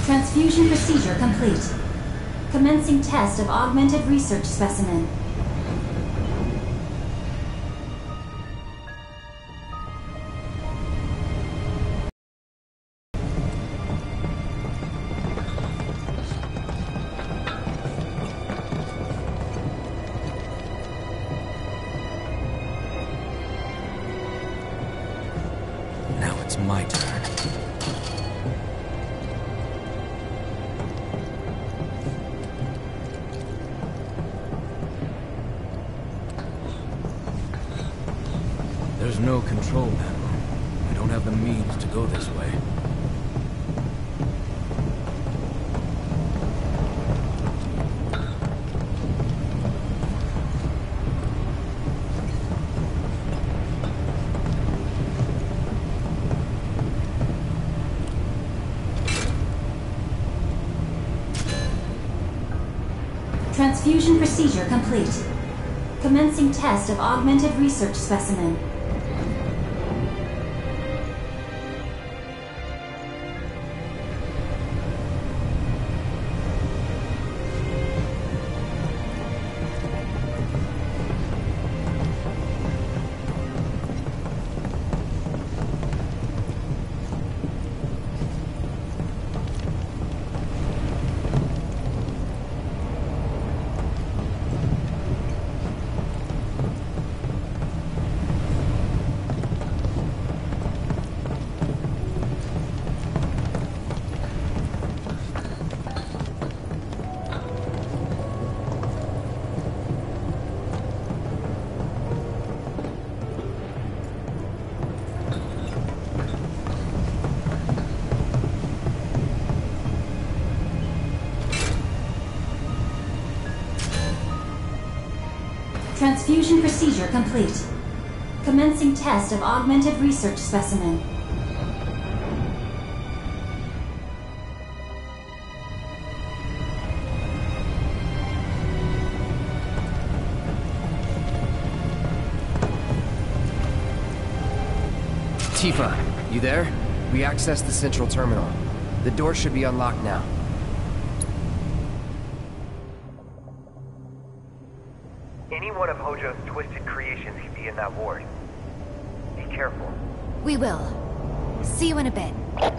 Transfusion procedure complete. Commencing test of augmented research specimen. Now it's my turn. There's no control panel. We don't have the means to go this way. Transfusion procedure complete. Commencing test of augmented research specimen. Transfusion procedure complete. Commencing test of augmented research specimen. Tifa, you there? We accessed the central terminal. The door should be unlocked now. Any one of Hojo's twisted creations could be in that ward. Be careful. We will. See you in a bit.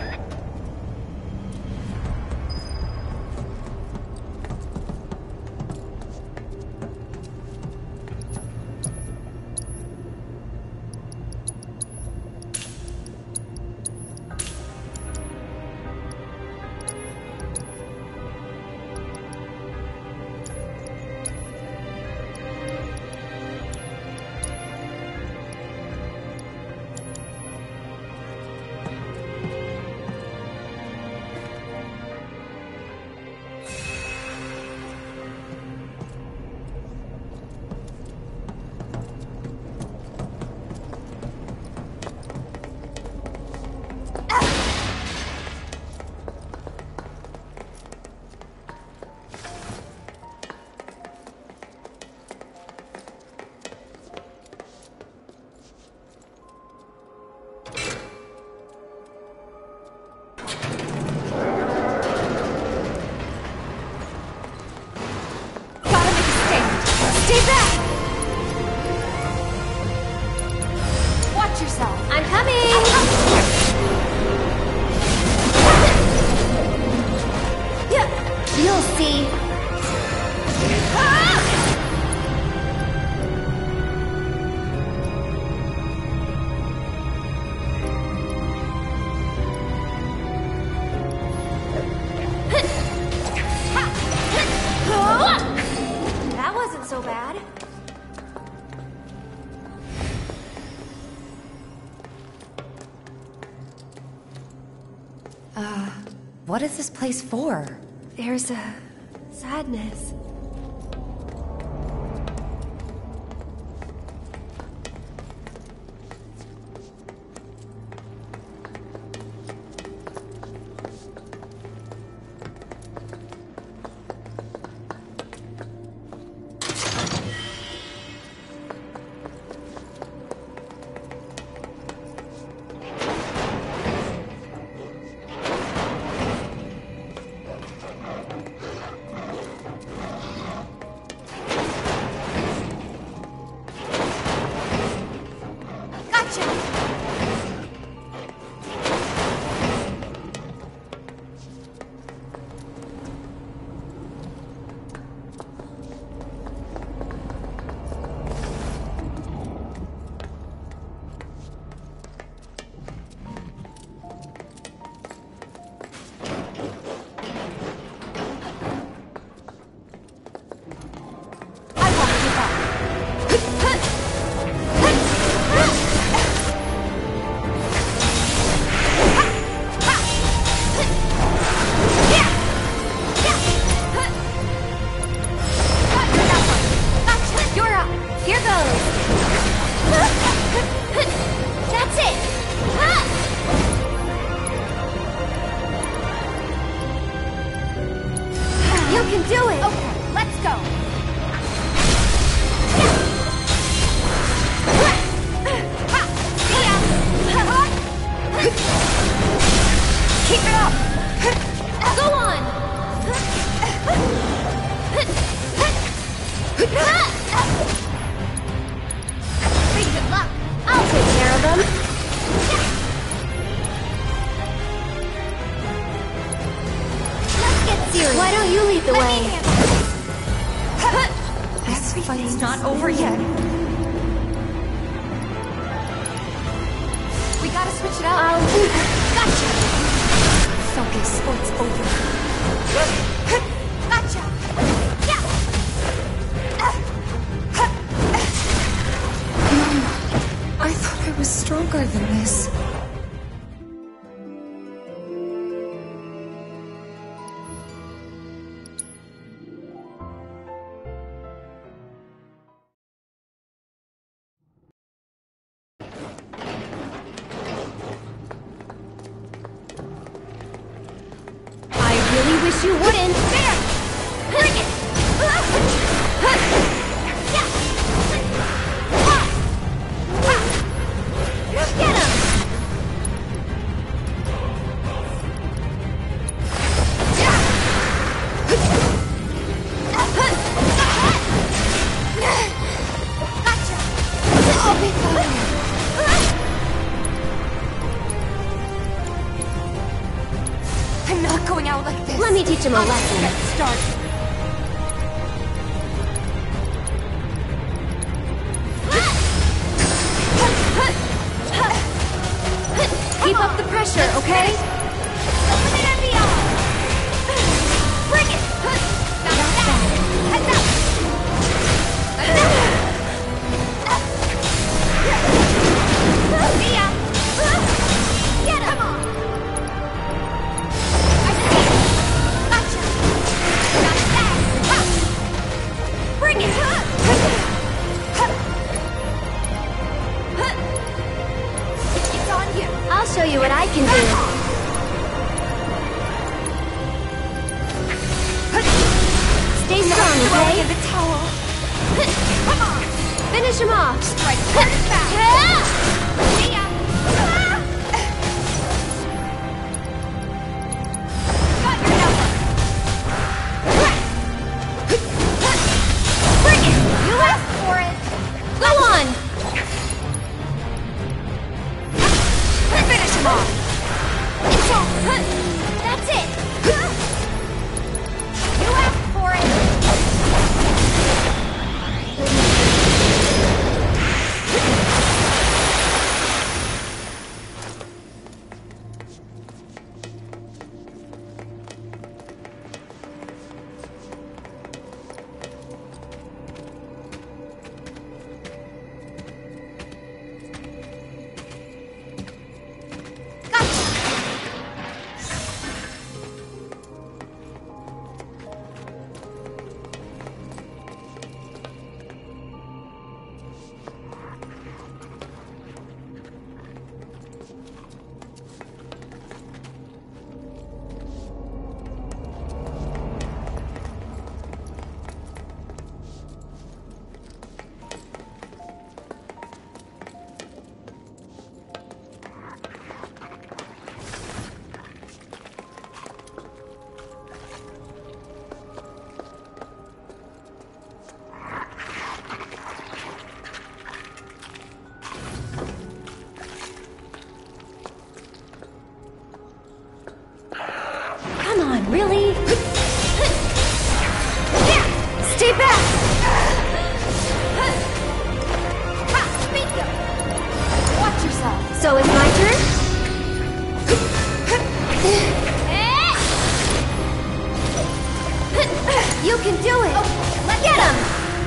Stay back! Watch yourself. I'm coming! You'll see. That wasn't so bad. What is this place for? There's a sadness. can do it! Okay, let's go! Keep it up! Go on! Pretty good luck! I'll take care of them! Let's get serious! Why don't you lead the way? This fight's not over yet. We gotta switch it up! Gotcha! Focus, or it's over. Gotcha! Yeah! I thought I was stronger than this. Really wish you wouldn't. There! Bring it! Get him! Gotcha! I'll be fine. I'm not going out like this. Let me teach him a lesson. Get started. Keep up the pressure, okay? Limit and beyond. Bring it. Not bad. Heads up. See ya. Get him. Come on. I see. Gotcha. Not bad. Bring it. It's on you. I'll show you what I can do. Stay strong, okay? In the towel. Come on. Finish him off. Strike hard and fast. See ya. Got your number. Bring it. You asked for it. Go on. Finish him off. It's on. That's it. You asked for it. Come on, really? Stay back! Watch yourself. So it's my turn? You can do it! Let's Get him!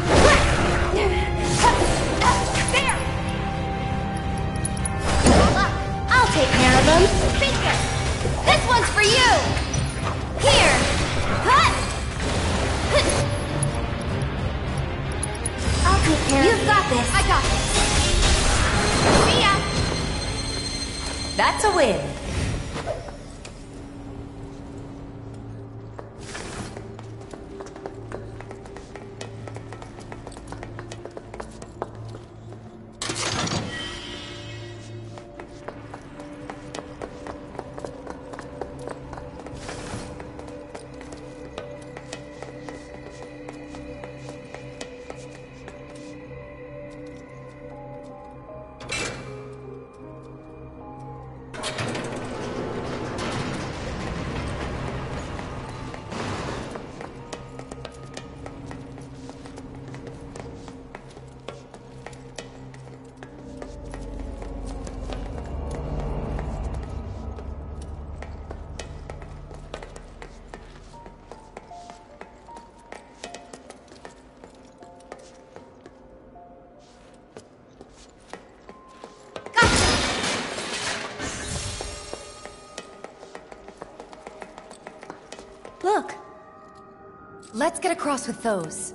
There! I'll take care of him. Finger! This one's for you! Here! I'll take care of You've got this! I got this! See ya! That's a win. Look! Let's get across with those.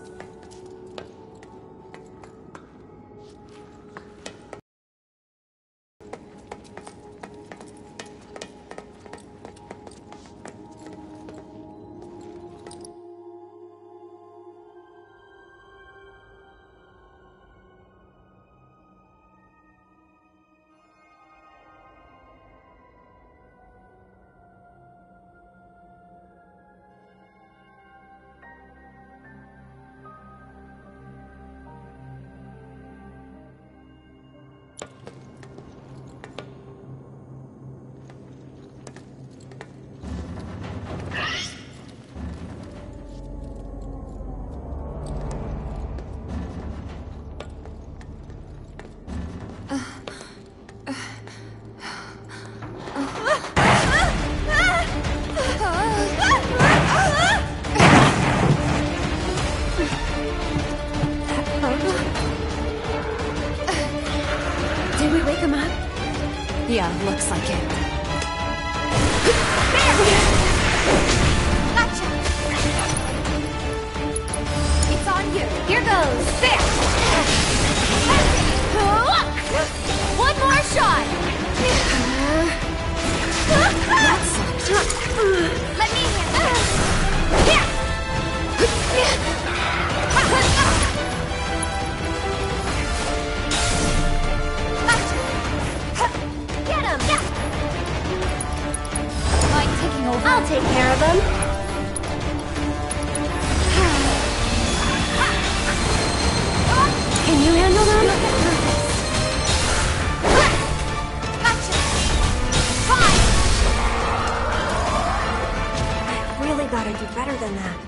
Did we wake him up? Yeah, looks like it. Gotcha! It's on you. Here goes. There! One more shot! Let me handle it. Get him! Mind taking over? I'll take care of him. Can you handle them? Gotcha! Fine! I really gotta do better than that.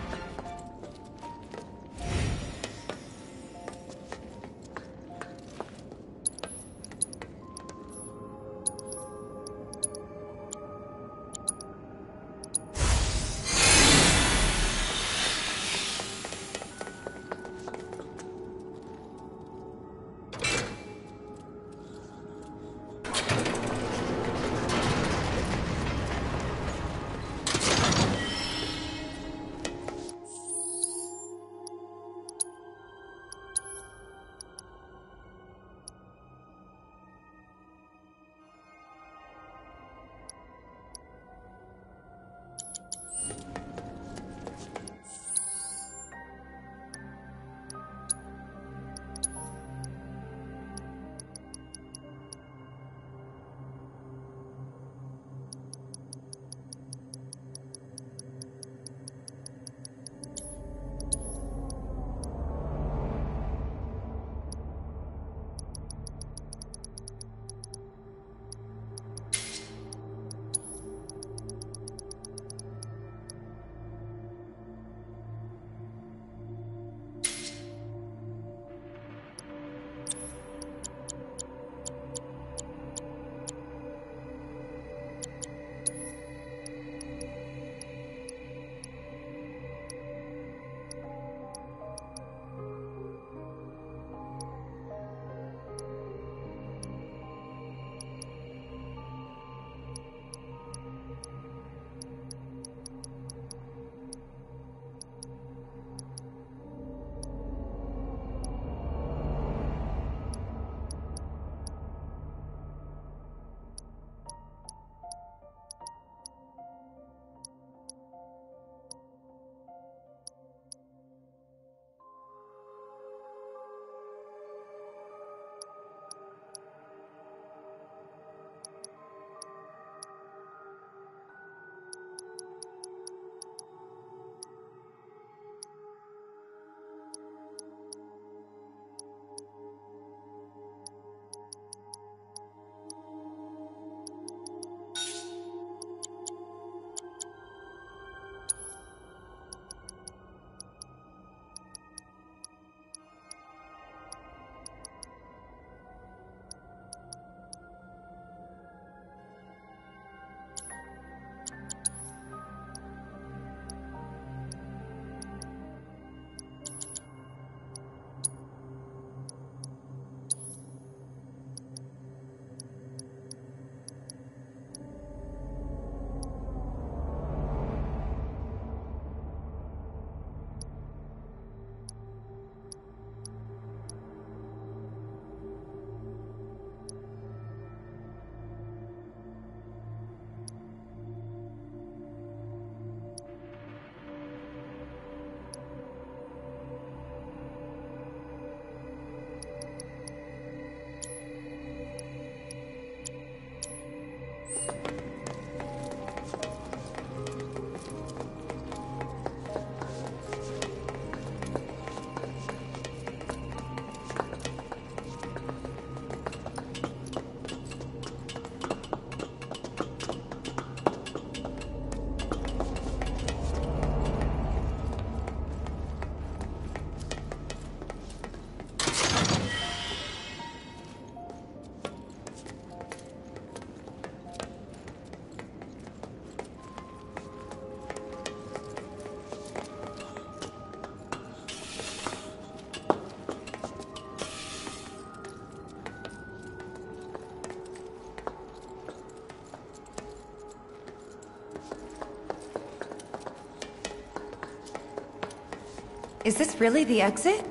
Is this really the exit?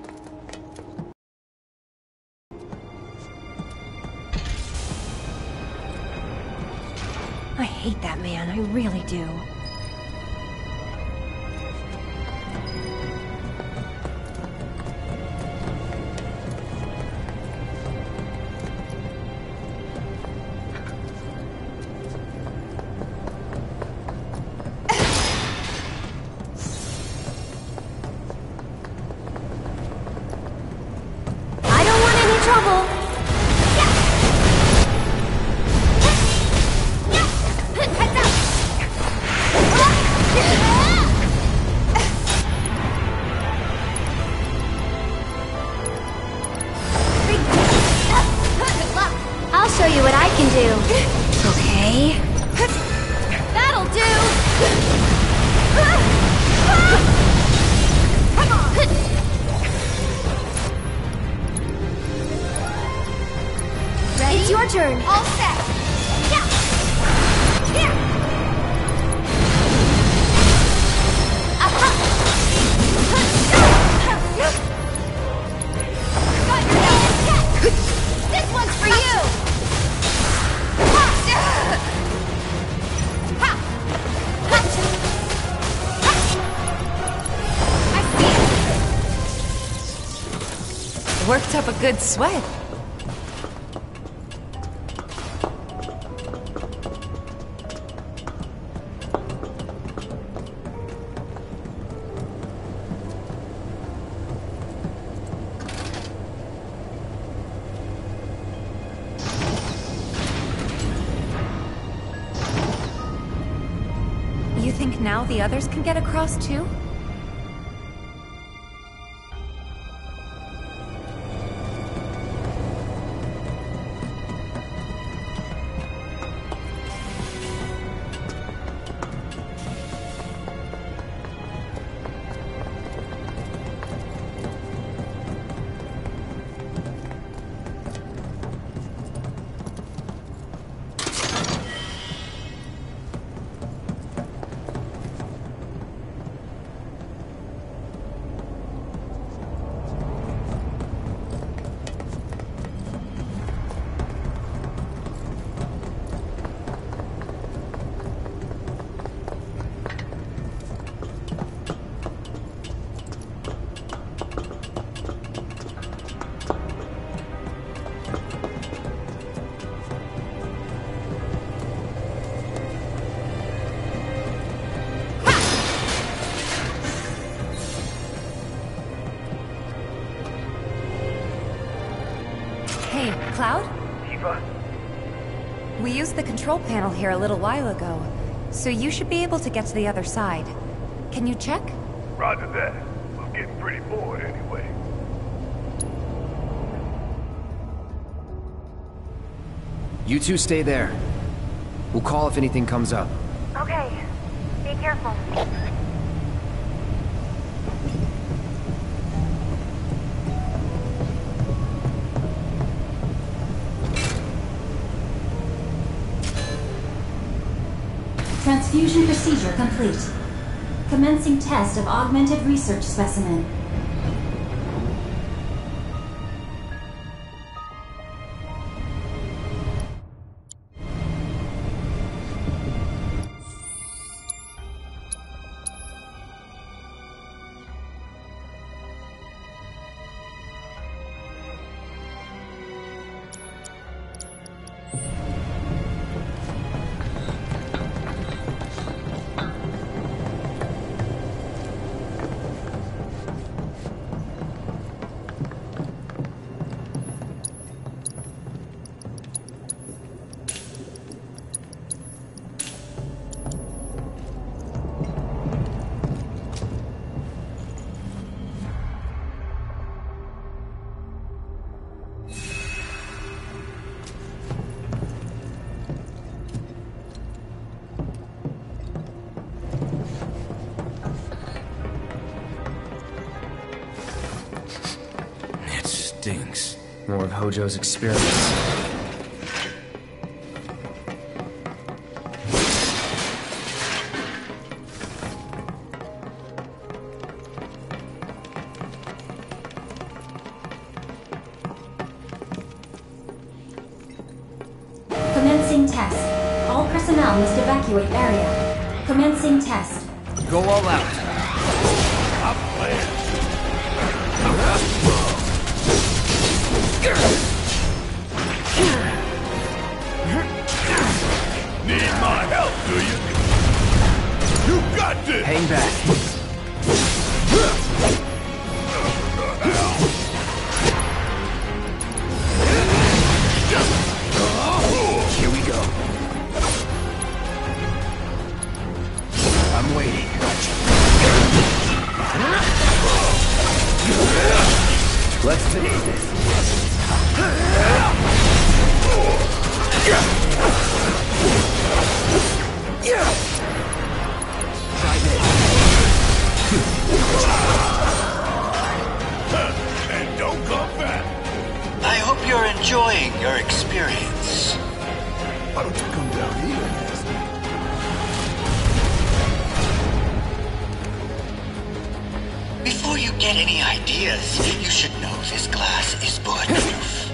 I hate that man, I really do. I don't want any trouble. Heads up! Good luck. I'll show you what I can do. Okay. That'll do. Come on. Ready? It's your turn. All set. Yeah. Here. Got your head. This one's for you. Worked up a good sweat. You think now the others can get across too? Hey, Cloud? Tifa? We used the control panel here a little while ago, so you should be able to get to the other side. Can you check? Roger that. We're getting pretty bored anyway. You two stay there. We'll call if anything comes up. Okay. Be careful. Transfusion procedure complete. Commencing test of augmented research specimen. Stinks. More of Hojo's experiments. personnel must evacuate area. Commencing test. Go all out. Need my help, do you? You got this! Hang back. Here we go. I'm waiting. Let's finish this. Try this. And don't come back! I hope you're enjoying your experience. Why don't you come down here and ask me? Before you get any ideas, you should know this glass is bulletproof.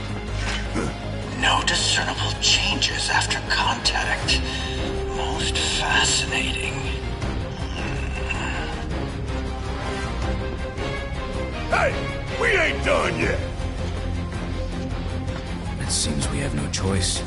No discernible changes after contact. Most fascinating. Hey! We ain't done yet! It seems we have no choice.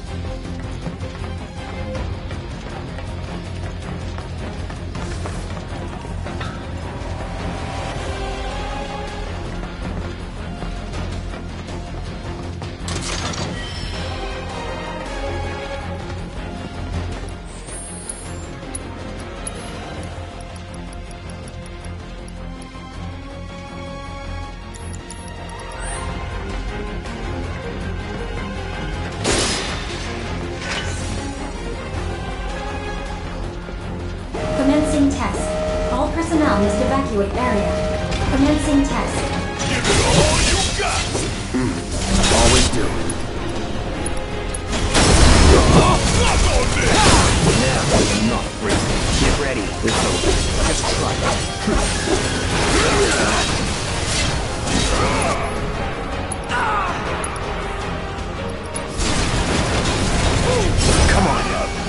Commencing test. All personnel must evacuate area. Commencing test. Give it all you got! Always do. Knock on this! Now you're not free. Get ready. It's over. Just try it. Come on.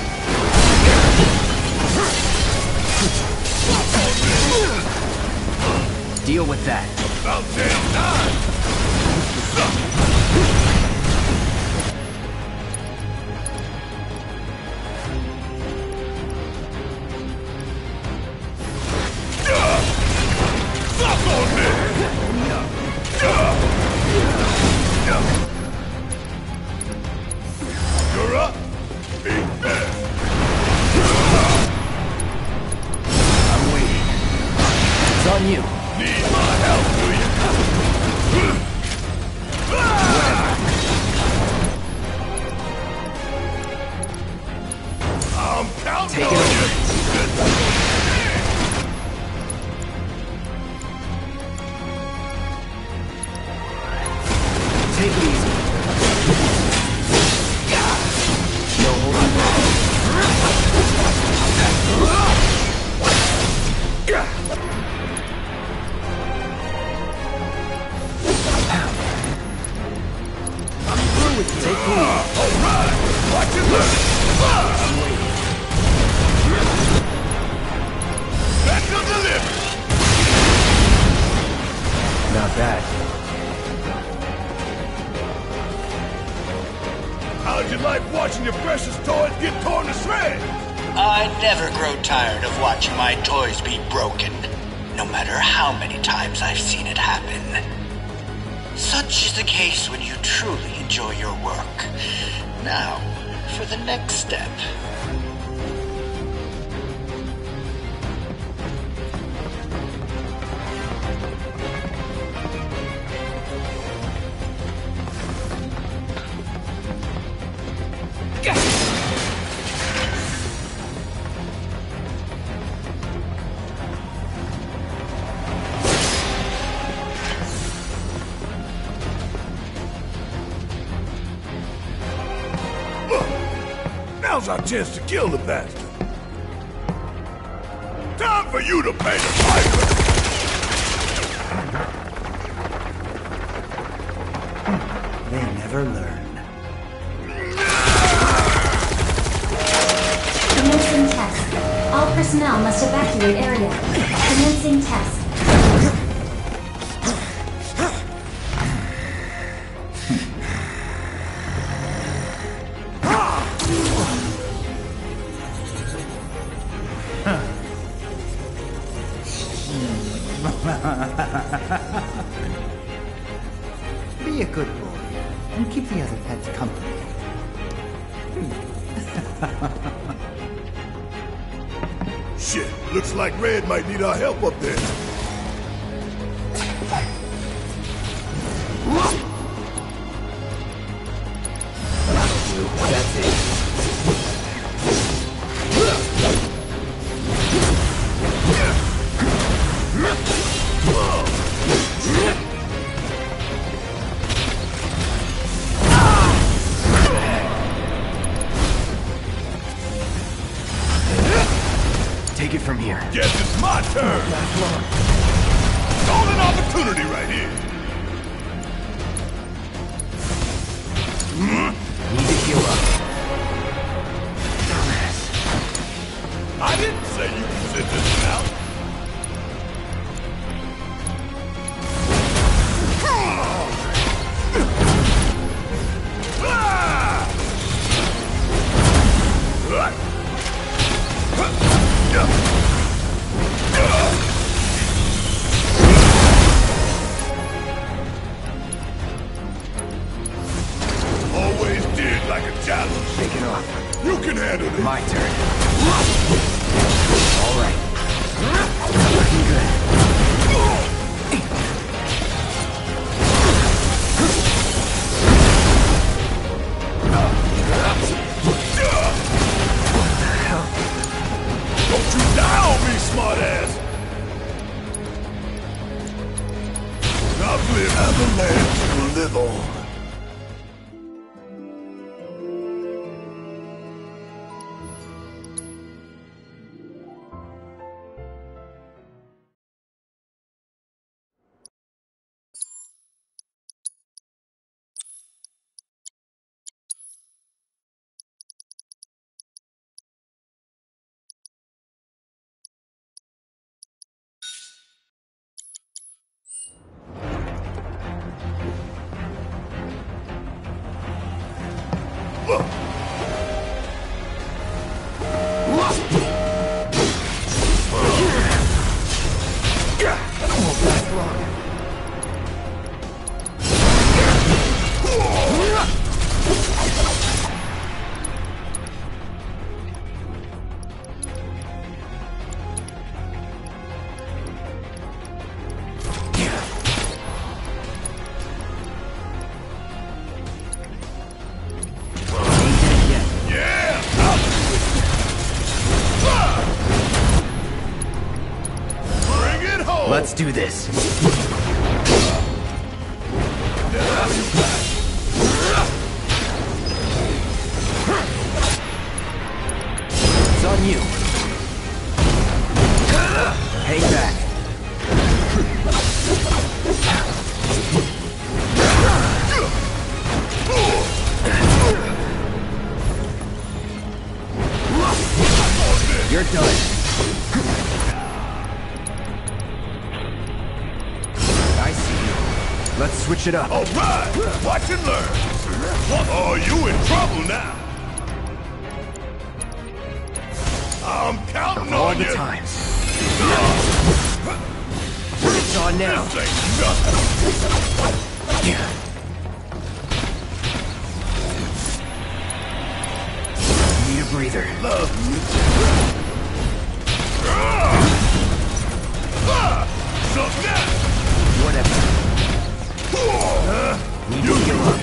Deal with that. About damn time! Suck on this! You're up! Be fast! I'm waiting. It's on you. Need my help, do you? I'm counting Take it on over. you! Take it easy. No holding back. I'm through with you. Take the lead. All right! Watch it look! I'm waiting. Back to the lip! Not bad. How'd you like watching your precious toys get torn to shreds? I never grow tired of watching my toys be broken, no matter how many times I've seen it happen. Such is the case when you truly enjoy your work. Now, for the next step. Now's our chance to kill the bastard. Time for you to pay the piper. They never learn. All personnel must evacuate area. Commencing test. Be a good boy and keep the other pets company. Shit, looks like Red might need our help up there. That's it. Take it from here. Guess it's my turn. Golden opportunity right here. Need to heal up. I didn't say you could sit this out. Always did like a challenge. Shake it off. You can handle it. My turn. All right. Looking good. Don't you die on me, smartass! I've lived as a land to live on. Let's do this. It's on you. Hang back. You're done. I see you. Let's switch it up. All right, watch and learn. Oh, you in trouble now. I'm counting All on the you. times. It's on now. This ain't nothing. Need a breather. Love you. Something else. Whatever. Need to heal up.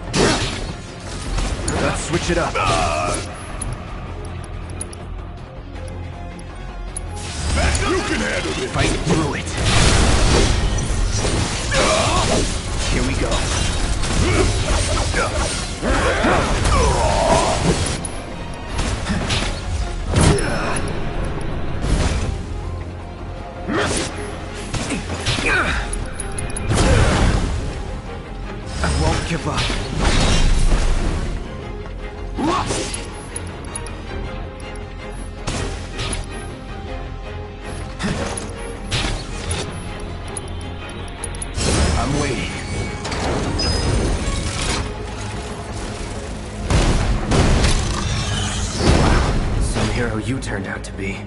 Let's switch it up. You can handle it. Fight through it. Here we go. I won't give up. hell you turned out to be.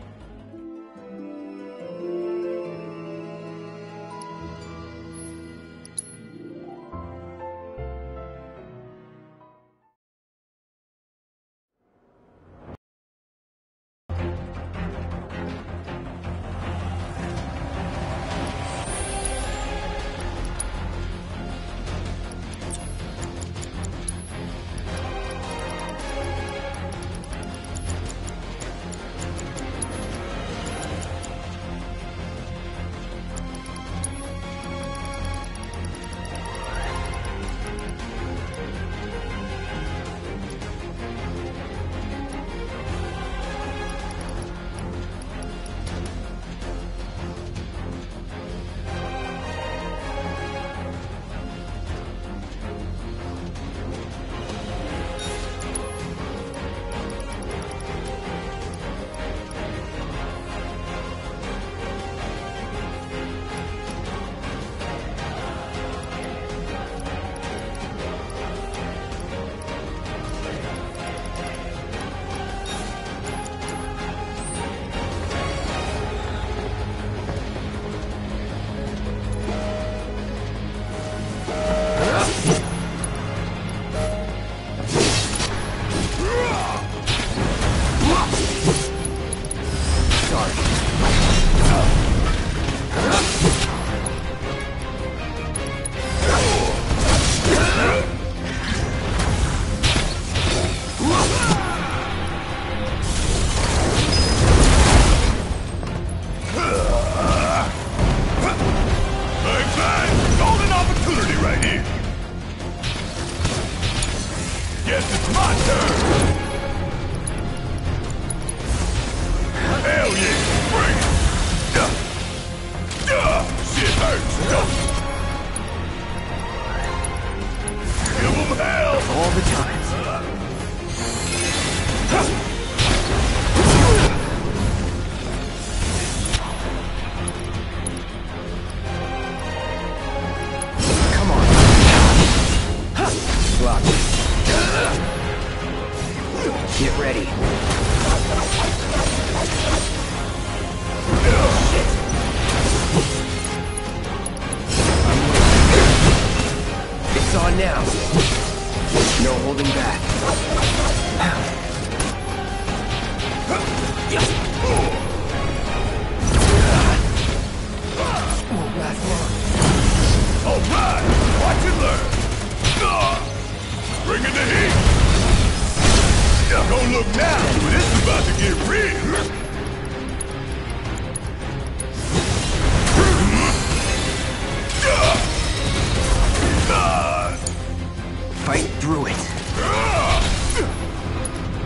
Get ready. It's on now. No holding back. Won't last long. All right, watch and learn. Bring in the heat. Don't look now, but this is about to get real. Fight through it.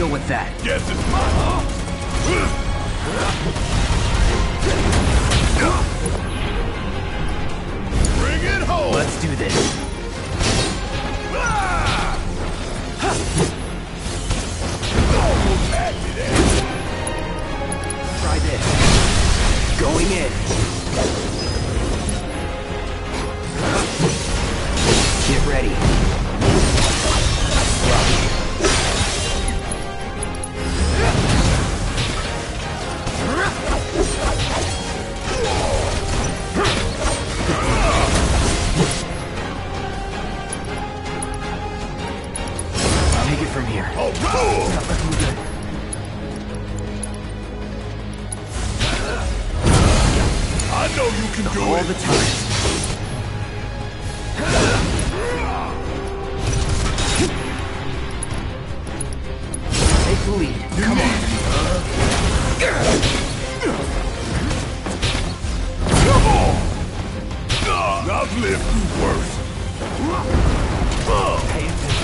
Deal with that. Guess it's mine. Bring it home. Let's do this. Almost had me there. Try this. Going in. Get ready. Take it from here. All right. I know you can do All it. the time. Take the lead. Come on. Come on. I've lived through worse. Pay attention.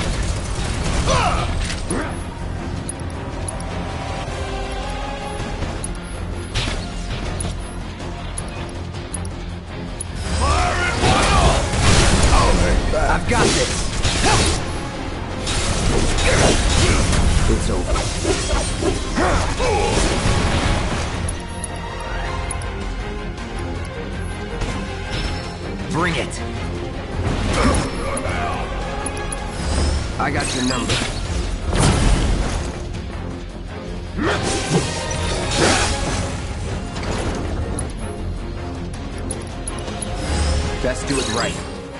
Fire it one off. I'll hang back. I've got this. It's over. Bring it. I got your number. Best do it right.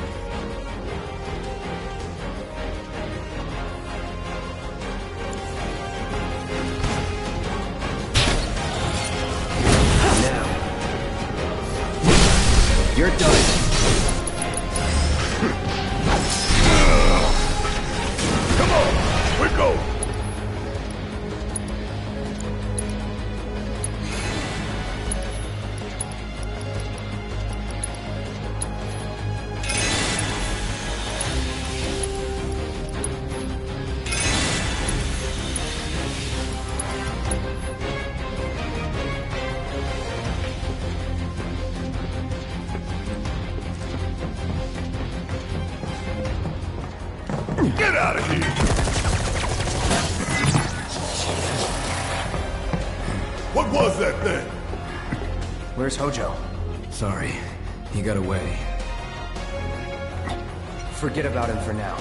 Now. You're done. Come on. We go. Get out of here! What was that thing? Where's Hojo? Sorry, he got away. Forget about him for now.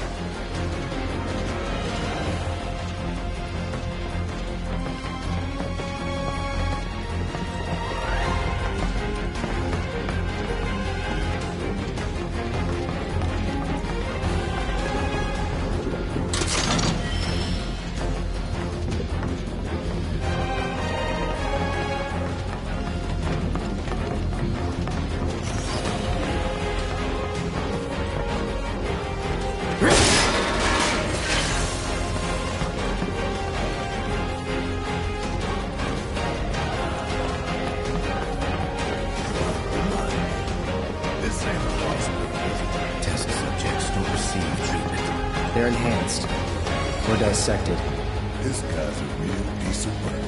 This ain't possible. Test subjects don't receive treatment. They're enhanced. Or dissected. This guy's a real piece of work.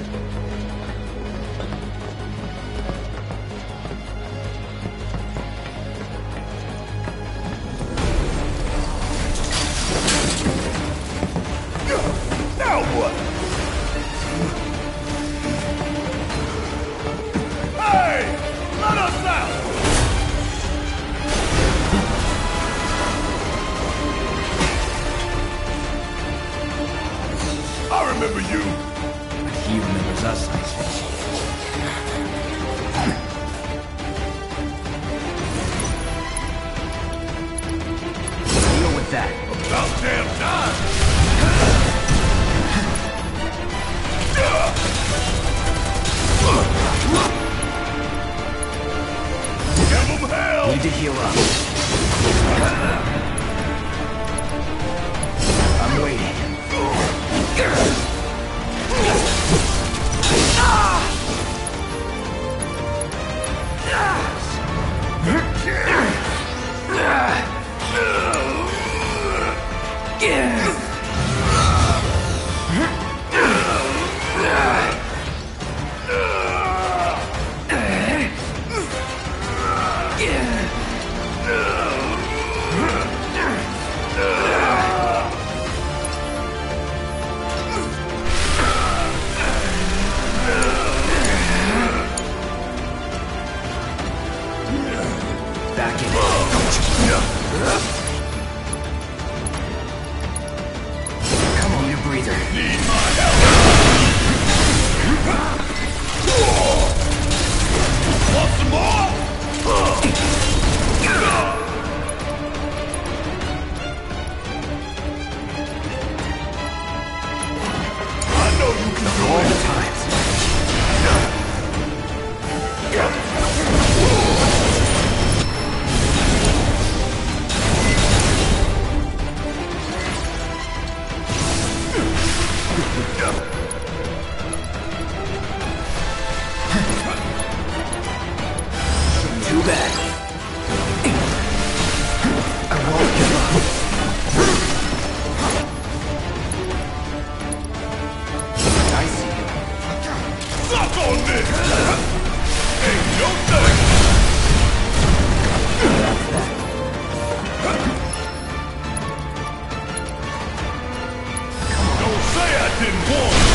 Now what? Hey! Let us out! I remember you. He remembers us, I think. Deal with that. About damn time! Give him hell! Need to heal up. I'm waiting. Come on, your breather. Need my help. Want some more? I know you can do All it. the times. Too bad. I won't give up. I see you. Suck on this! Ain't no thing! Don't say I didn't warn you!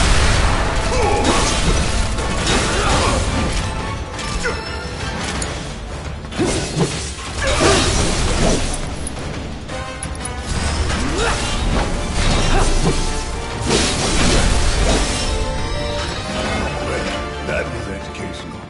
That was educational.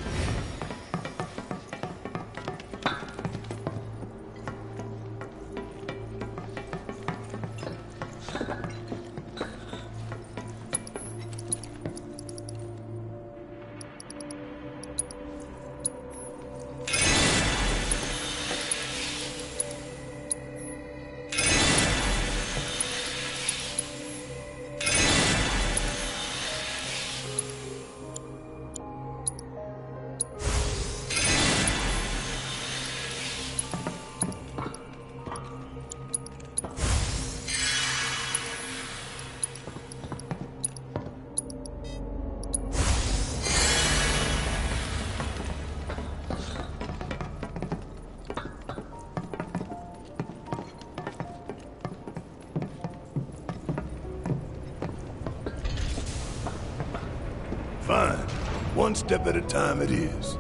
Fine. One step at a time it is.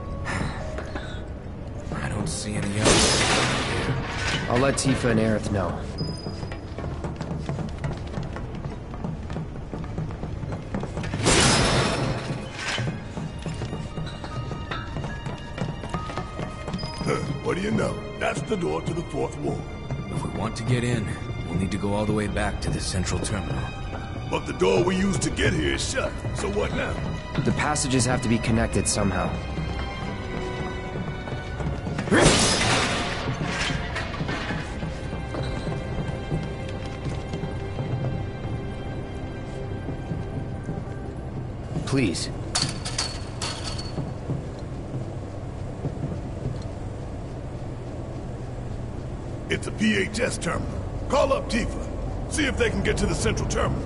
I don't see any others. I'll let Tifa and Aerith know. What do you know? That's the door to the fourth wall. If we want to get in, we'll need to go all the way back to the central terminal. But the door we used to get here is shut. So what now? The passages have to be connected somehow. Please. It's a PHS terminal. Call up Tifa. See if they can get to the central terminal.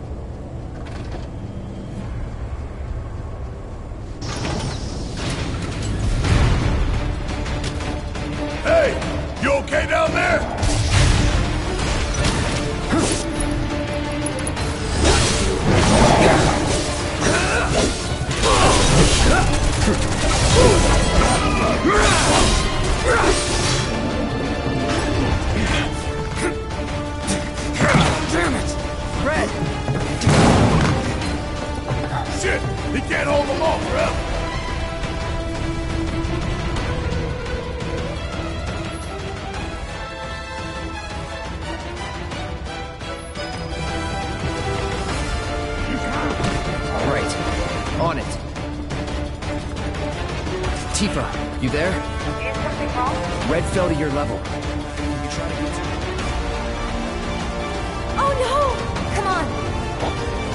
Hey! You okay down there? Damn it! Red! Shit! He can't hold them off forever! All right. On it. Tifa, you there? Is something wrong? Red fell to your level. Can you try to get to him? Oh no! Come on!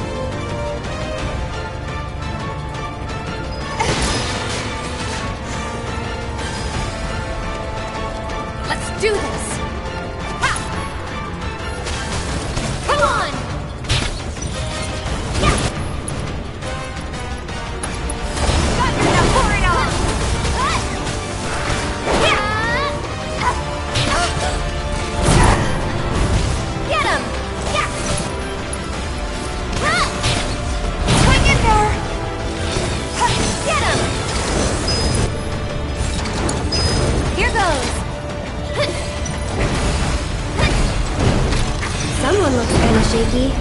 Let's do this! Ha! Come on! Yeah! Got you, now pour it on! Get him! Yeah! all shaky.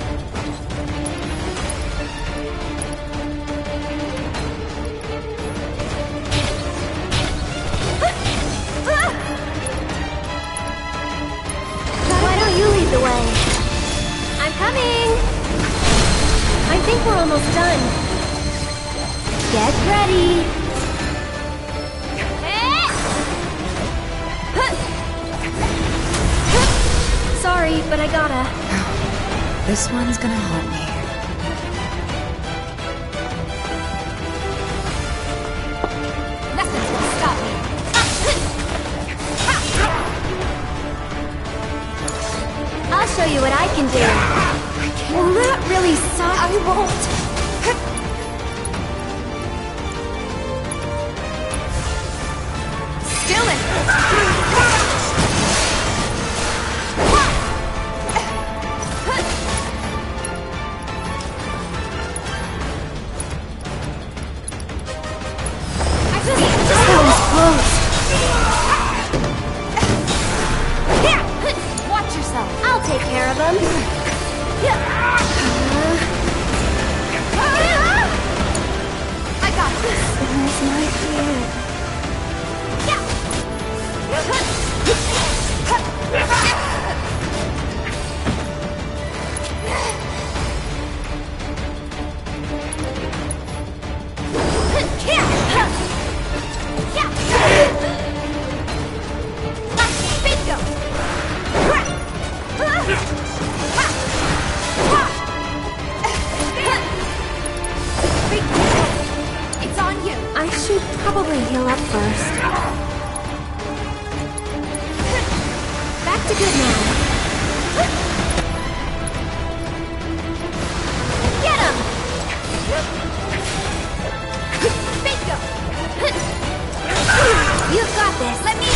Why don't you lead the way? I'm coming! I think we're almost done. Get ready! Sorry, but I gotta. This one's gonna haunt me. Nothing's gonna stop me. I'll show you what I can do. Well, that really sucks. I won't. Still it. Watch yourself. I'll take care of them. I got this. Where's my kid? It's on you. I should probably heal up first. Back to good now. Get him! Bingo. You've got this. Let me.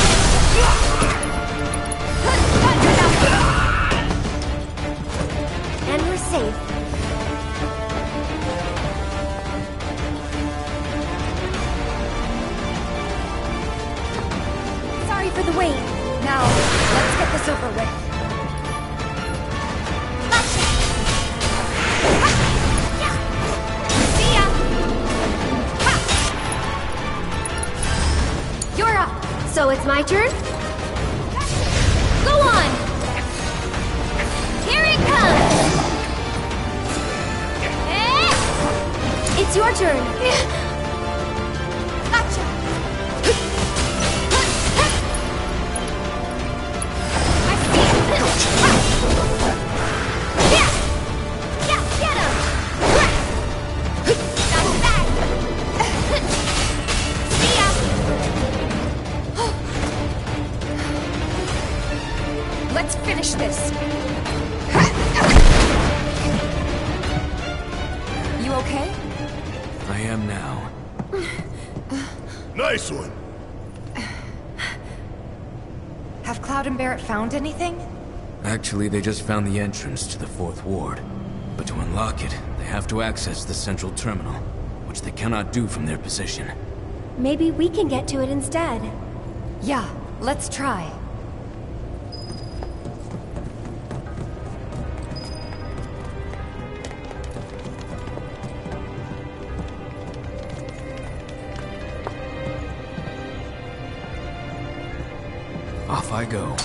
And we're safe. Sorry for the wait. Now, let's get this over with. See ya. You're up. So it's my turn? Go on! Here it comes! It's your turn. Gotcha. I see it. Yeah, get him! Not bad. See ya. Let's finish this. You okay? I am now. Nice one. Have Cloud and Barrett found anything? Actually, they just found the entrance to the Fourth Ward. But to unlock it, they have to access the central terminal, which they cannot do from their position. Maybe we can get to it instead. Yeah, let's try. Off I go.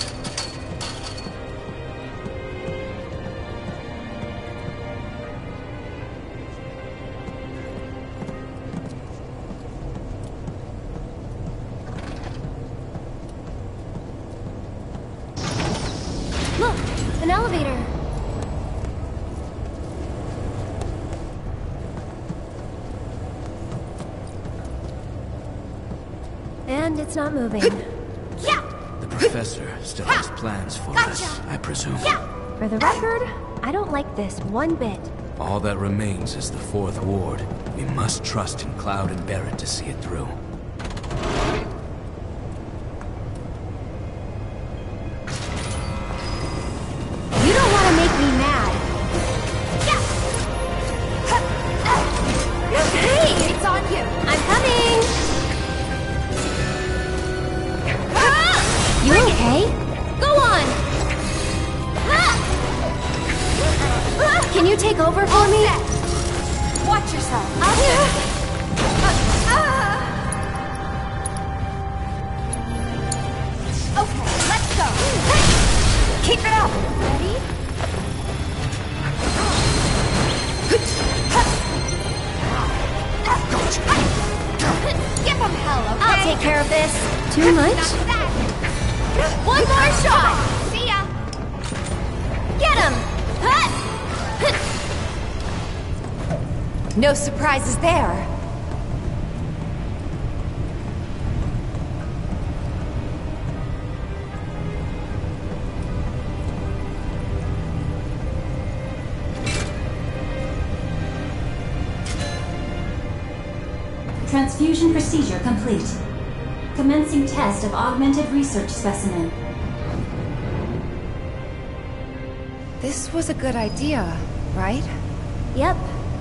Look, an elevator. And it's not moving. The professor still has plans for us, I presume. For the record, I don't like this one bit. All that remains is the Fourth Ward. We must trust in Cloud and Barrett to see it through. You don't want to make me mad. Hey, it's on you. I'm coming! You okay? Go on! Can you take over for me? Watch yourself. Okay, let's go. Keep it up. Ready? Give them hell, okay? I'll take care of this. Too much? One more shot. See ya. Get him! No surprises there. Transfusion procedure complete. Commencing test of augmented research specimen. This was a good idea, right? Yep.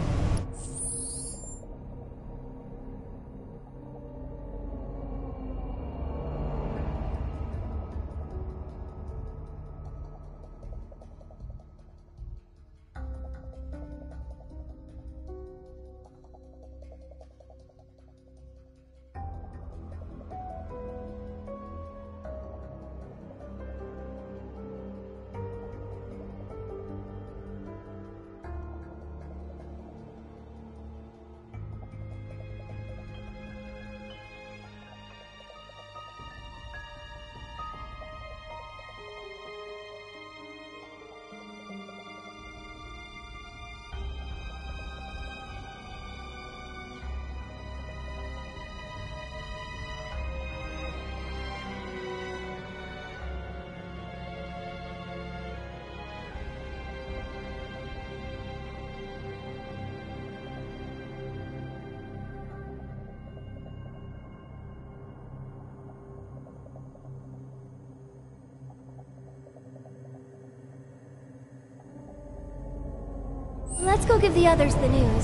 Let's go give the others the news.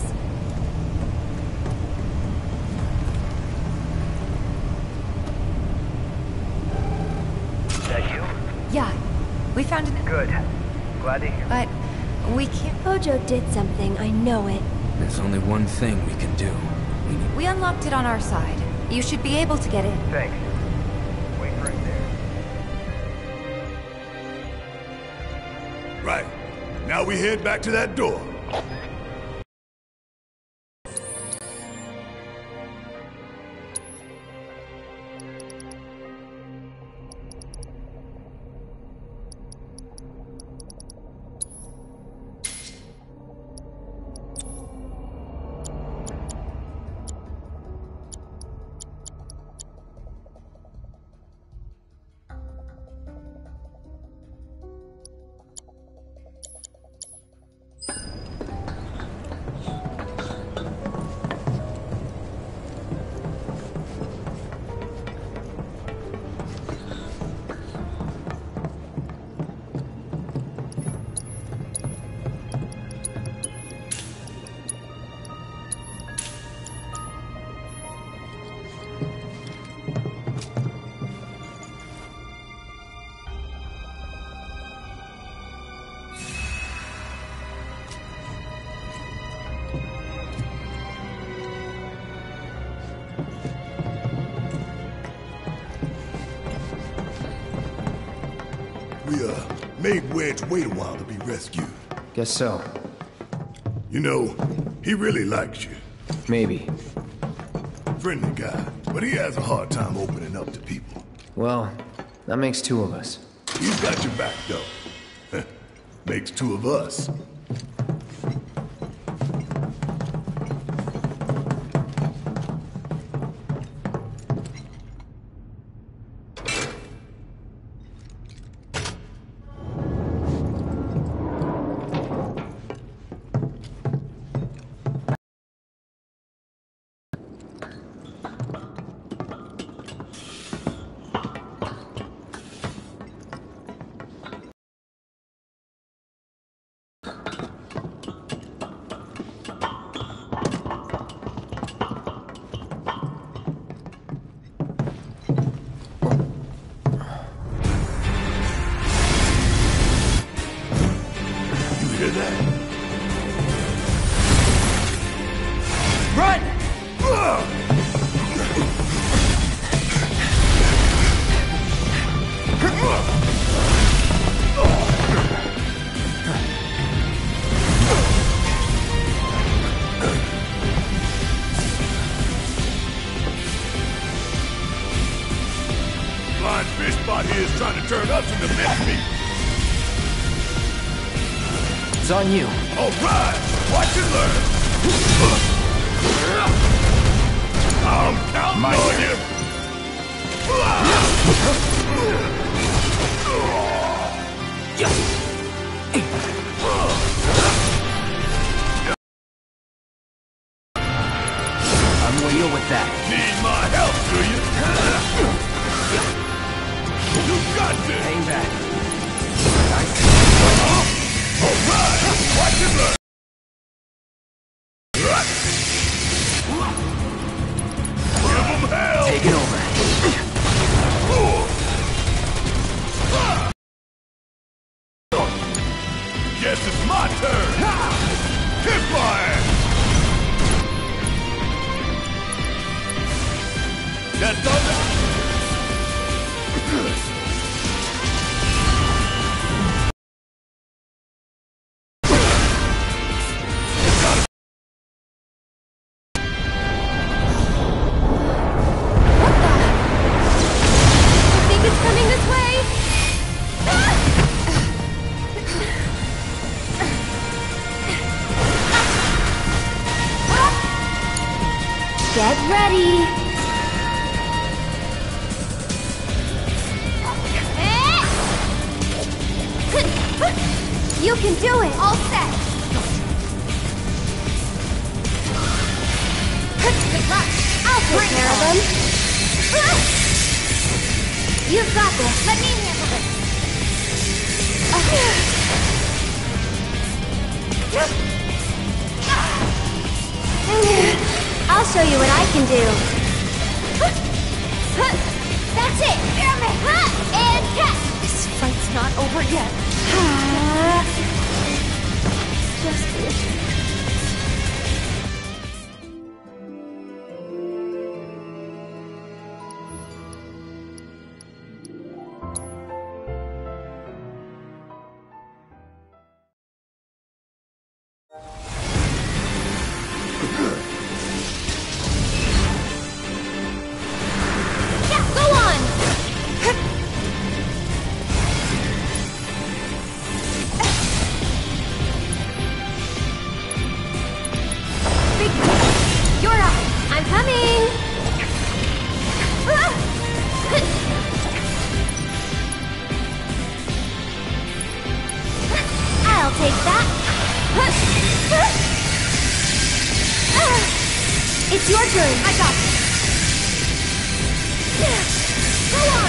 Is that you? Yeah, we found an... Good. Glad to hear. But we can't... Hojo did something, I know it. There's only one thing we can do. We unlocked it on our side. You should be able to get in. Thanks. Wait for it there. Right. Now we head back to that door. We, made Wedge wait a while to be rescued. Guess so. You know, he really likes you. Maybe. Friendly guy, but he has a hard time opening up to people. Well, that makes two of us. He's got your back, though. Makes two of us. Fishbot here is trying to turn us into mincemeat. It's on you. All right, watch and learn. I'm counting on you. I'm gonna deal with that. Need my help, do you? You got this. Hang back. All right, watch and learn. Give 'em hell. Take it over. Guess it's my turn. Hit my ass. That's all that. Get ready! You can do it! All set! I'll take care of them! You've got this! Let me handle this! I'll show you what I can do. That's it! And catch! This fight's not over yet. Just it's your turn. I got it. Go on.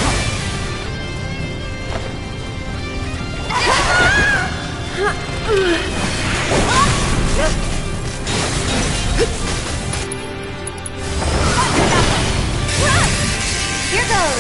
Here goes.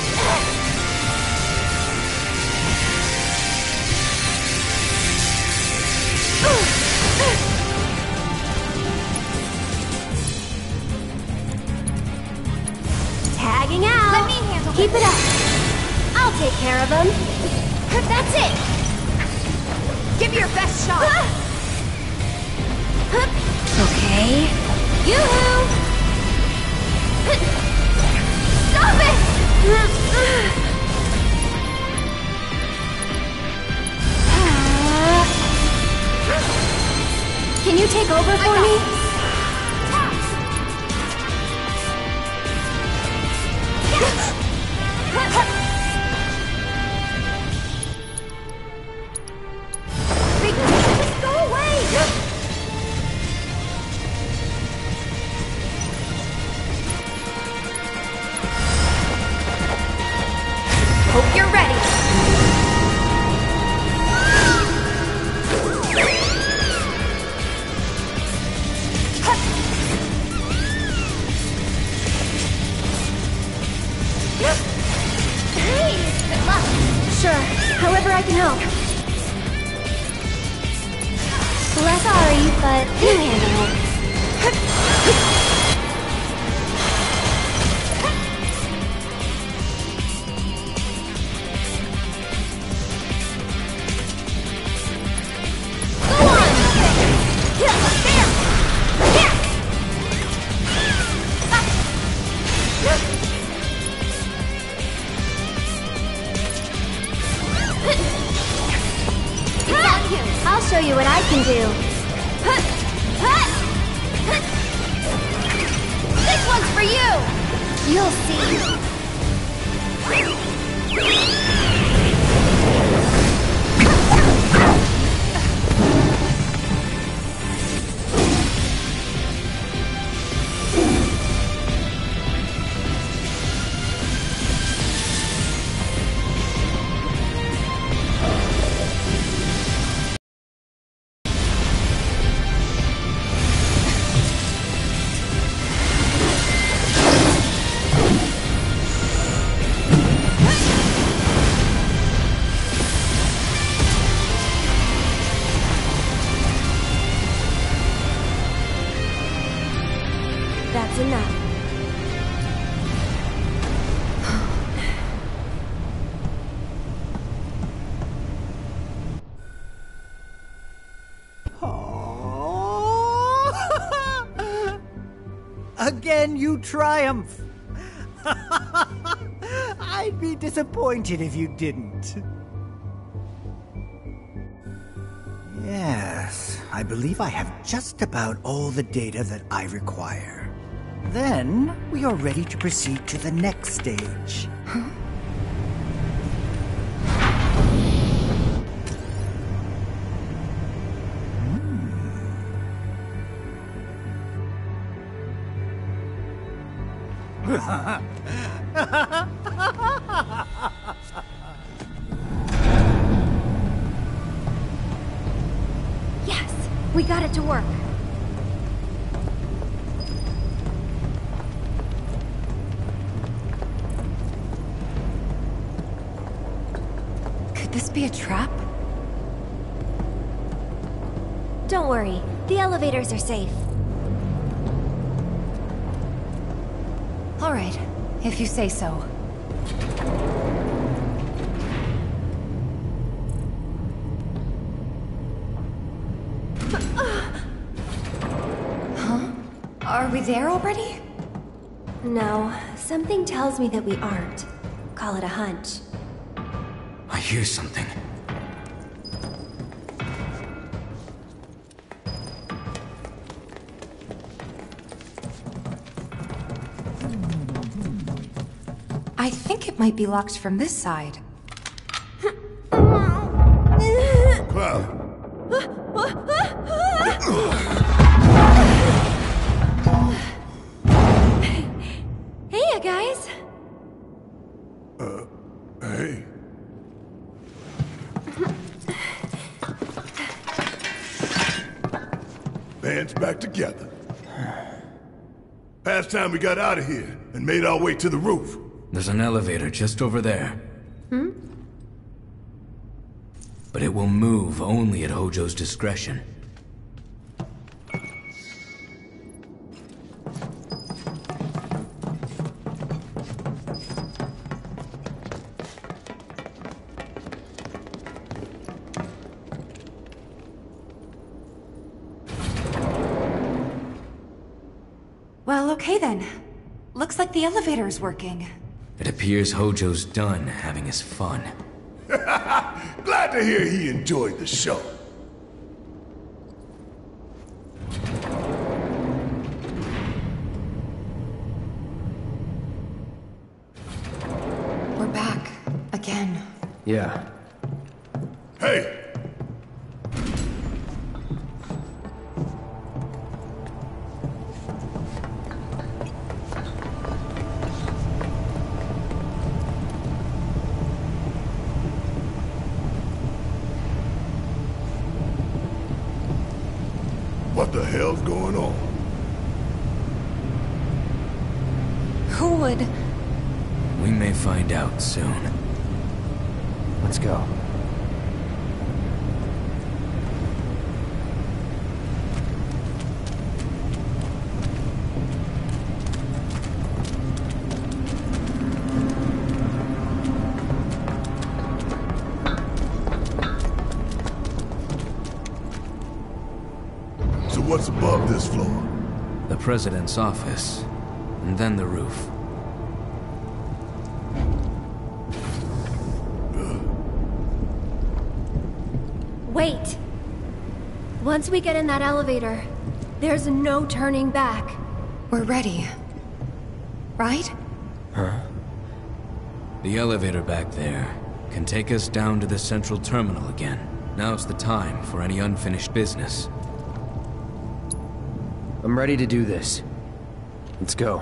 Tagging out. Let me handle Keep it up. I'll take care of them. That's it. Give your best shot. Okay. Yoo-hoo! Stop it! Can you take over for me? Just go away! Hope you're ready. Hey! Good luck! Sure, however I can help. Less sorry, but you handle it. Go on! There! Here! can do. This one's for you! You'll see. That's enough. Again, you triumph! I'd be disappointed if you didn't. Yes, I believe I have just about all the data that I require. Then, we are ready to proceed to the next stage. Yes, we got it to work. Could this be a trap? Don't worry, the elevators are safe. All right, if you say so. Huh? Are we there already? No, something tells me that we aren't. Call it a hunch. I hear something. I think it might be locked from this side. Cloud. Hey, you guys! Hey. Band's back together. Past time we got out of here and made our way to the roof. There's an elevator just over there. But it will move only at Hojo's discretion. Well, okay then. Looks like the elevator is working. It appears Hojo's done having his fun. Glad to hear he enjoyed the show. We're back. Again. Yeah. Hey! What the hell's going on? Who would... We may find out soon. Let's go. So what's above this floor? The President's office, and then the roof. Wait! Once we get in that elevator, there's no turning back. We're ready. Right? Huh? The elevator back there can take us down to the central terminal again. Now's the time for any unfinished business. I'm ready to do this. Let's go.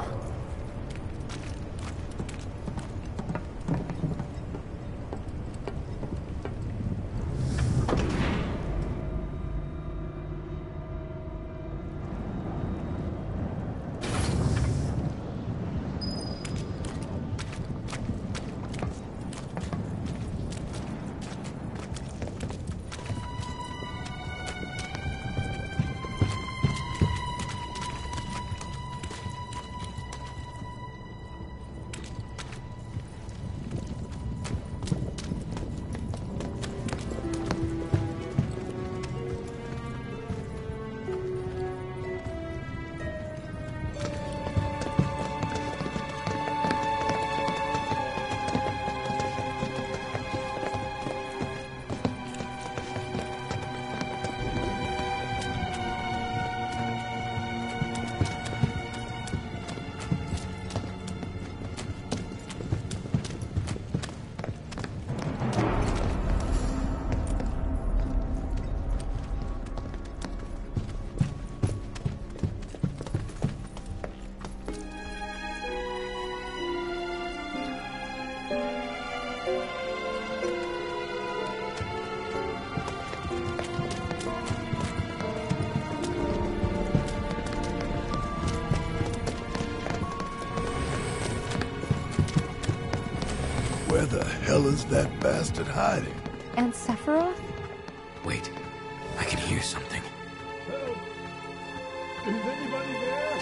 Where the hell is that bastard hiding? And Sephiroth? Wait, I can hear something. Help! Is anybody there?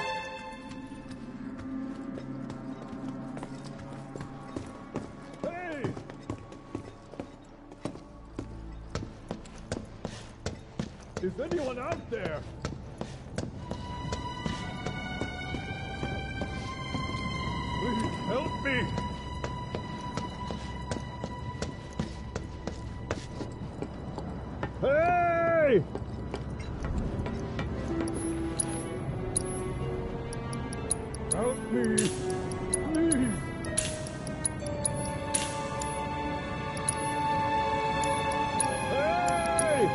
Hey! Is anyone out there? Please help me! Hey! Help me, please! Hey!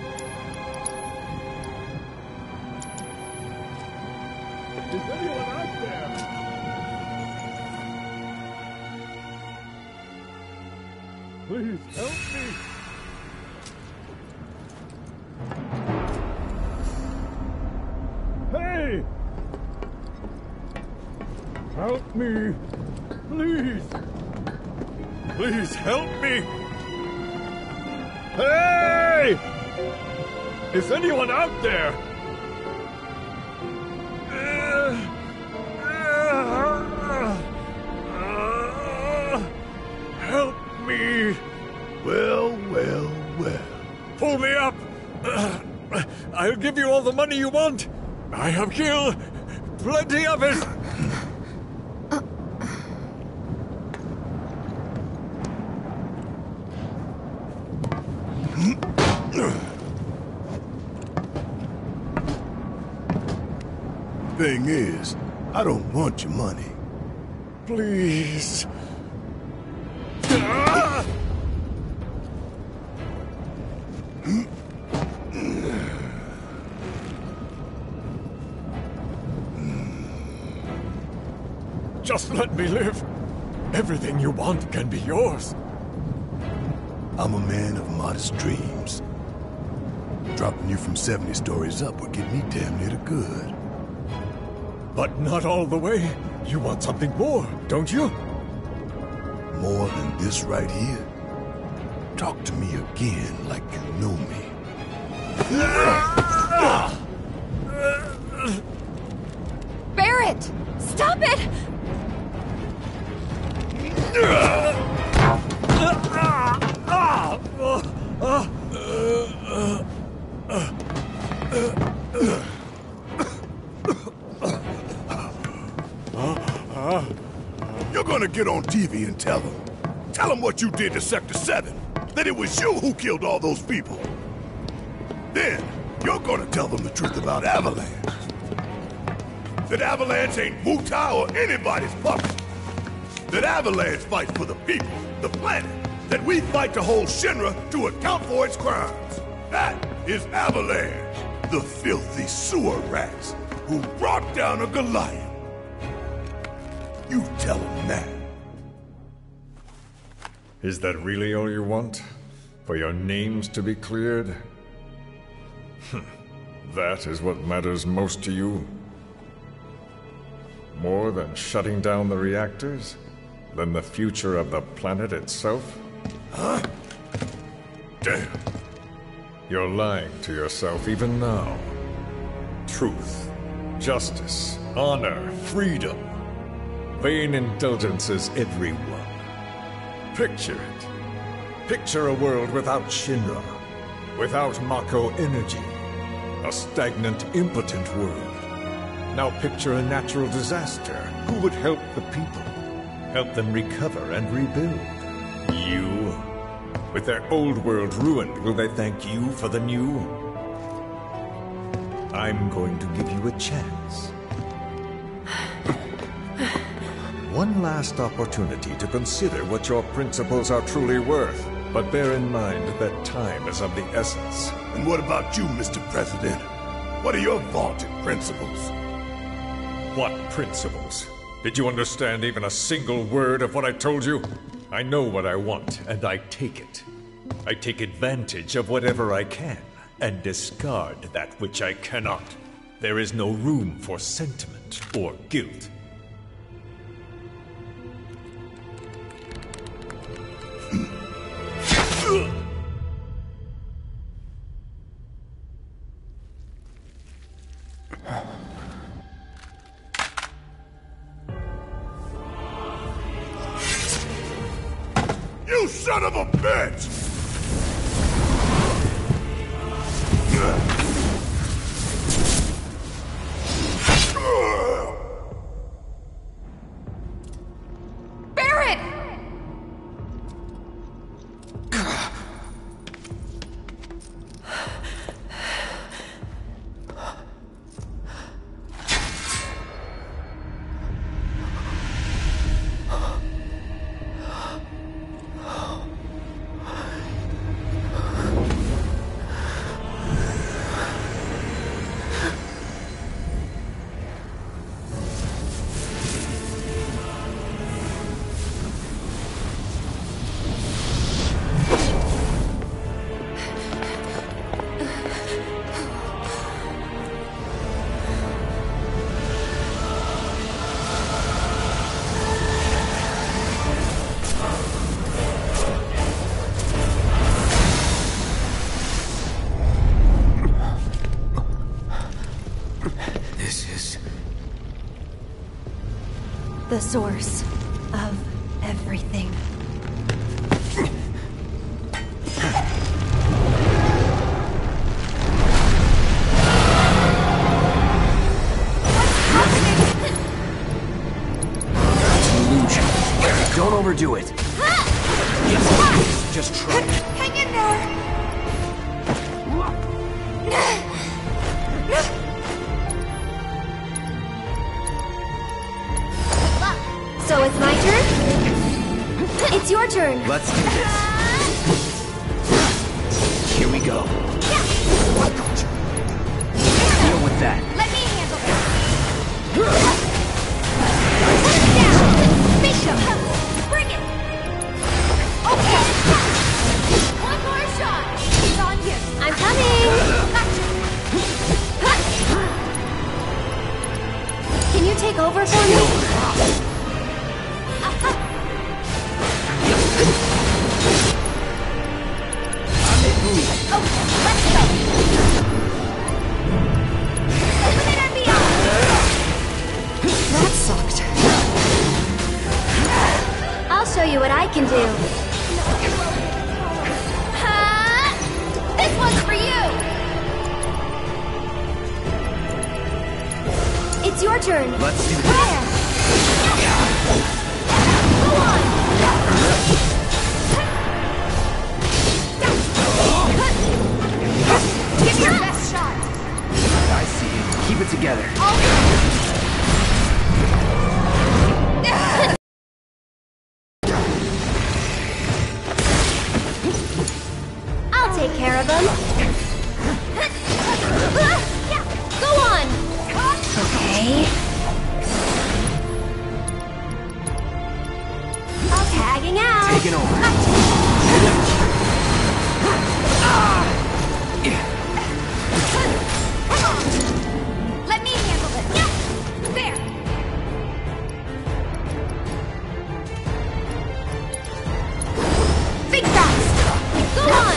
Is anyone out there? Please help me! Hey! Help me! Please! Please help me! Hey! Is anyone out there? Help me! Well, well, well. Pull me up! I'll give you all the money you want! I have killed plenty of it! Thing is, I don't want your money. Please. Ah! Just let me live. Everything you want can be yours. I'm a man of modest dreams. Dropping you from 70 stories up would get me damn near to good. But not all the way. You want something more, don't you? More than this right here? Talk to me again like you know me. Barret! Stop it! You're gonna get on TV and tell them. Tell them what you did to Sector 7. That it was you who killed all those people. Then, You're gonna tell them the truth about Avalanche. That Avalanche ain't Wutai or anybody's puppet. That Avalanche fights for the people, the planet. That we fight to hold Shinra to account for its crimes. That is Avalanche. The filthy sewer rats who brought down a Goliath. You tell them that. Is that really all you want? For your names to be cleared? That is what matters most to you? More than shutting down the reactors? Than the future of the planet itself? Huh? Damn. You're lying to yourself even now. Truth, justice, honor, freedom. Vain indulgences, everyone. Picture it. Picture a world without Shinra. Without Mako energy. A stagnant, impotent world. Now picture a natural disaster. Who would help the people? Help them recover and rebuild? You? With their old world ruined, will they thank you for the new? I'm going to give you a chance. One last opportunity to consider what your principles are truly worth. But bear in mind that time is of the essence. And what about you, Mr. President? What are your vaunted principles? What principles? Did you understand even a single word of what I told you? I know what I want, and I take it. I take advantage of whatever I can, and discard that which I cannot. There is no room for sentiment or guilt. You son of a bitch! Barret! The source of everything. Don't overdo it. Just try. Hang in there! So it's my turn? It's your turn. Let's do this. Here we go. Deal with that. Let me handle it! Put it down! Bishop! Bring it! Okay! One more shot! It's on you! I'm coming! Can you take over for me? That sucked. I'll show you what I can do. This one's for you! It's your turn. Let's do this. Go on! Give your best shot! take care of them. Go on! Okay. Tagging out! Taking over. Let me handle this. There. Think fast. Go on!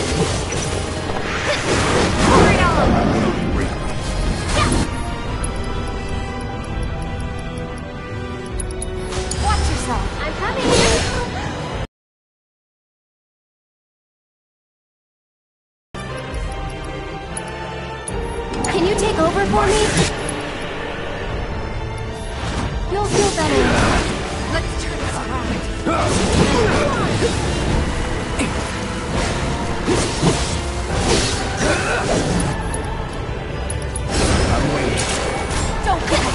Hurry up. Watch yourself. I'm coming! Can you take over for me? You'll feel better. Let's turn this around. I'm waiting. Don't go.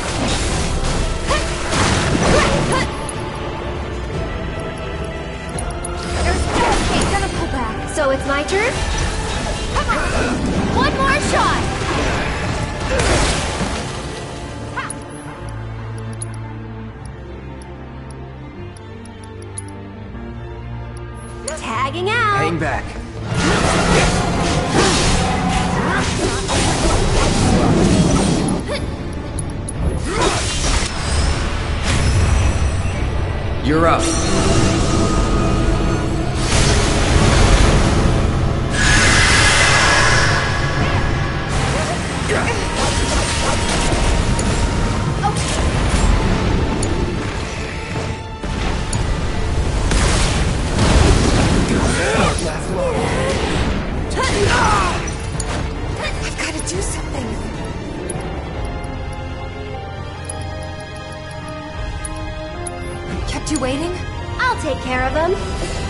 There's no escape. Gonna pull back. So it's my turn? Come on. One more shot. Tagging out! Hang back. You're up. I've got to do something. Kept you waiting? I'll take care of them.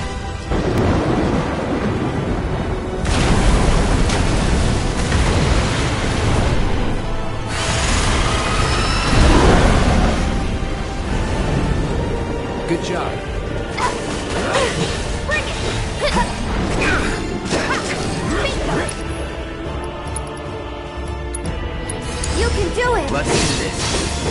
Good job. Bring it! You can do it! Let's do this.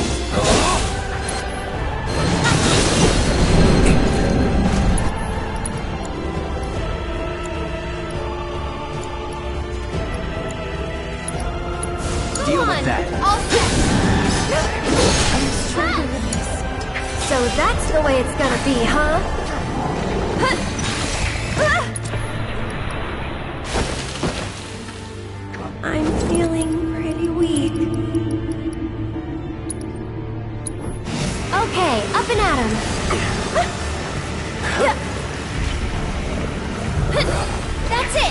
Deal with that. All set! I'm struggling with this. So that's the way it's gonna be, huh? I'm feeling pretty weak. Okay, up and at 'em. That's it!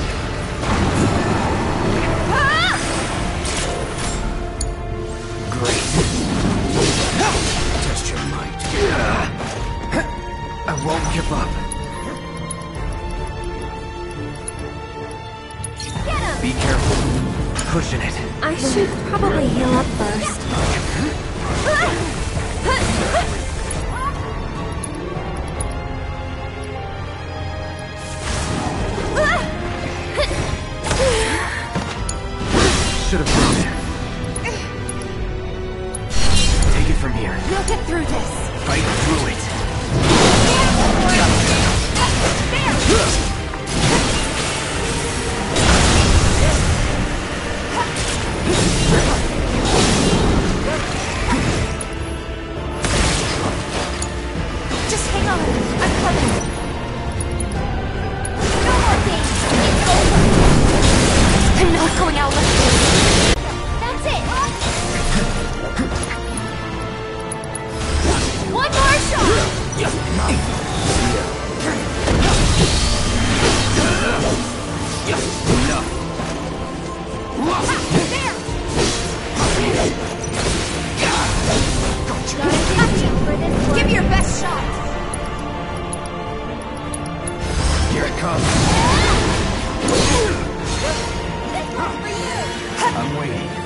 Great. Test your might. I won't give up. Get 'em! Be careful. Pushing it. I should probably heal up first. Should have brought it. Take it from here. We'll get through this. Fight through it. Just hang on. I'm coming. No more games. It's over. I'm not going out like this. That's it. One more shot. Give me your best shot. Here it comes. This one's for you. I'm waiting.